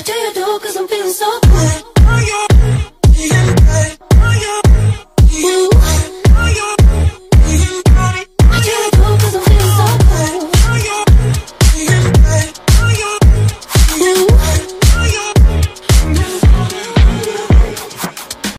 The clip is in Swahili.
do you do? Cause I'm feeling so good.